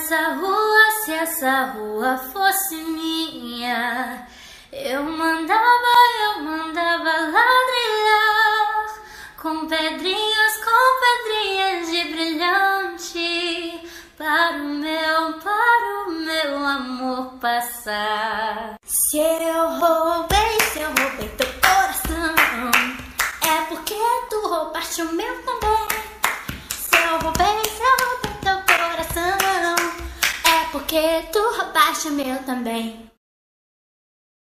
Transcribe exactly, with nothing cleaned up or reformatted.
nessa rua, se essa rua fosse minha, eu mandava, eu mandava ladrilhar com pedrinhas, com pedrinhas de brilhante para o meu, para o meu amor passar. Se eu roubei, se eu roubei teu coração, é porque tu roubaste o meu também. Se eu roubei, se eu roubei teu coração, é porque tu roubaste o meu também.